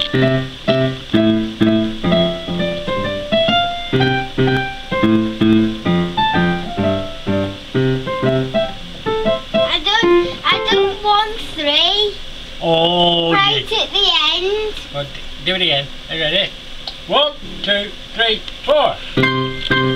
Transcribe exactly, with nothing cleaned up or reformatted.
I don't, I don't want three. Oh, Right yeah. at the end. Well, do it again. Are you ready? One, two, three, four.